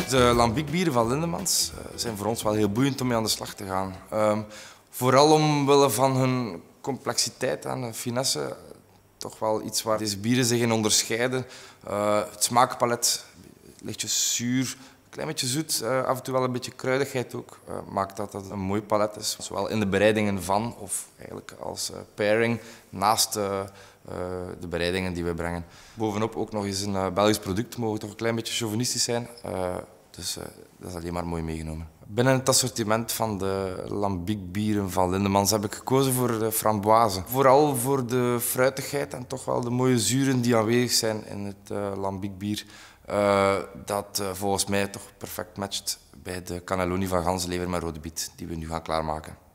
De lambiekbieren van Lindemans zijn voor ons wel heel boeiend om mee aan de slag te gaan. Vooral omwille van hun complexiteit en finesse. Toch wel iets waar deze bieren zich in onderscheiden. Het smaakpalet, lichtjes zuur, een klein beetje zoet, af en toe wel een beetje kruidigheid ook. Maakt dat het een mooi palet is. Zowel in de bereidingen van, of eigenlijk als pairing, naast de bereidingen die we brengen. Bovenop ook nog eens een Belgisch product, mogen toch een klein beetje chauvinistisch zijn. Dus dat is alleen maar mooi meegenomen. Binnen het assortiment van de lambiekbieren van Lindemans heb ik gekozen voor de framboise. Vooral voor de fruitigheid en toch wel de mooie zuren die aanwezig zijn in het lambiekbier. Dat volgens mij toch perfect matcht bij de cannelloni van ganzenlever met rode biet die we nu gaan klaarmaken.